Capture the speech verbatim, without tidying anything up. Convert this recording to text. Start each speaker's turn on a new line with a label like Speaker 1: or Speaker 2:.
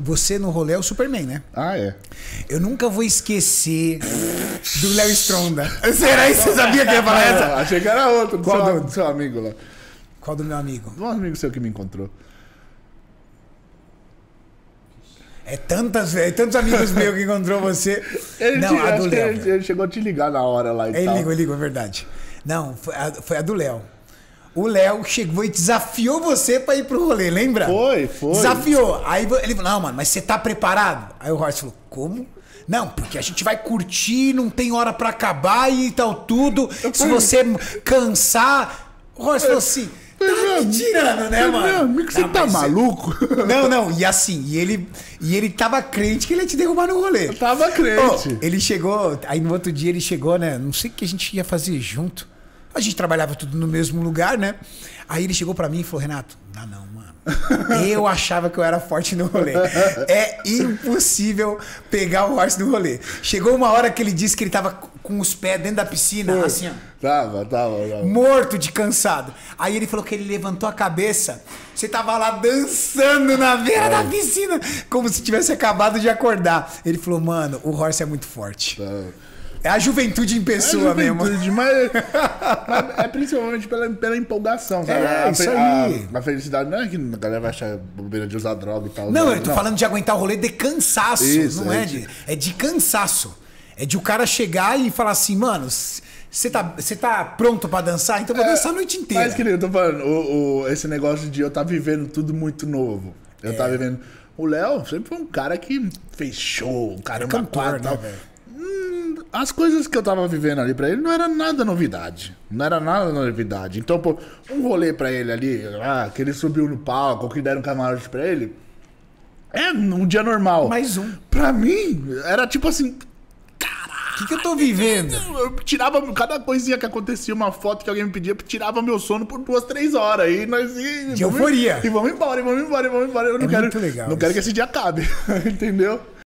Speaker 1: você no rolê é o Superman, né?
Speaker 2: Ah, é.
Speaker 1: Eu nunca vou esquecer do Léo Stronda. Será que você sabia que ia falar essa?
Speaker 2: Ah, achei que era outro, do
Speaker 1: Qual
Speaker 2: seu,
Speaker 1: do-
Speaker 2: do seu amigo lá.
Speaker 1: Qual do meu amigo?
Speaker 2: Um amigo seu que me encontrou.
Speaker 1: É tantas, é tantos amigos meus que encontrou você.
Speaker 2: Ele,
Speaker 1: Não,
Speaker 2: te,
Speaker 1: a do
Speaker 2: acho que
Speaker 1: Léo.
Speaker 2: ele, ele chegou a te ligar na hora lá e
Speaker 1: Ele
Speaker 2: tal.
Speaker 1: ligou, ele ligou, é verdade. Não, foi a, foi a do Léo. O Léo chegou e desafiou você pra ir pro rolê, lembra?
Speaker 2: Foi, foi.
Speaker 1: Desafiou. Aí ele falou, não, mano, mas você tá preparado? Aí o Horst falou, como? Não, porque a gente vai curtir, não tem hora pra acabar e tal, tudo. Se você cansar... O Horst falou assim, tá me tirando, né,
Speaker 2: Meu
Speaker 1: mano?
Speaker 2: amigo, você
Speaker 1: Não,
Speaker 2: tá
Speaker 1: mas
Speaker 2: maluco?
Speaker 1: Não, não, e assim, e ele, e ele tava crente que ele ia te derrubar no rolê.
Speaker 2: Eu tava crente.
Speaker 1: Ô, ele chegou, aí no outro dia ele chegou, né? Não sei o que a gente ia fazer junto. A gente trabalhava tudo no mesmo lugar, né? Aí ele chegou pra mim e falou, Renato, não, não, mano. Eu achava que eu era forte no rolê. É impossível pegar o Horst no rolê. Chegou uma hora que ele disse que ele tava com os pés dentro da piscina,
Speaker 2: Foi.
Speaker 1: assim, ó.
Speaker 2: Tava, tava, tava.
Speaker 1: Morto de cansado. Aí ele falou que ele levantou a cabeça. Você tava lá dançando na beira da piscina, como se tivesse acabado de acordar. Ele falou, mano, o Horst é muito forte.
Speaker 2: Tava.
Speaker 1: É a juventude em pessoa
Speaker 2: É
Speaker 1: mesmo.
Speaker 2: juventude, Mas, mas é principalmente pela, pela empolgação, sabe?
Speaker 1: É,
Speaker 2: a,
Speaker 1: isso
Speaker 2: a-
Speaker 1: aí.
Speaker 2: A, felicidade não é que a galera vai achar bobeira de usar droga e tal.
Speaker 1: Não, eu tô falando de aguentar o rolê de cansaço.
Speaker 2: Isso,
Speaker 1: não
Speaker 2: é
Speaker 1: é de. É de cansaço. É de o cara chegar e falar assim, mano, você tá, você tá pronto pra dançar? Então eu vou dançar a noite inteira.
Speaker 2: Mas, querido, eu tô falando, o, o- esse negócio de eu estar vivendo tudo muito novo. Eu
Speaker 1: É.
Speaker 2: tava vivendo. O Léo sempre foi um cara que fez show, caramba,
Speaker 1: Cantor,
Speaker 2: quatro e tal.
Speaker 1: né, velho?
Speaker 2: Hum, as coisas que eu tava vivendo ali pra ele não era nada novidade. Não era nada novidade. Então, pô, um rolê pra ele ali, ah, que ele subiu no palco, que deram um camarote pra ele, é um dia normal.
Speaker 1: Mais um.
Speaker 2: Pra mim, era tipo assim.
Speaker 1: O que, que eu tô vivendo?
Speaker 2: Eu tirava cada coisinha que acontecia, uma foto que alguém me pedia, tirava meu sono por duas, três horas. E nós e,
Speaker 1: De euforia.
Speaker 2: E vamos embora, e vamos embora, e vamos embora. Eu não
Speaker 1: É
Speaker 2: quero,
Speaker 1: muito legal
Speaker 2: não quero
Speaker 1: isso.
Speaker 2: que esse dia acabe. Entendeu?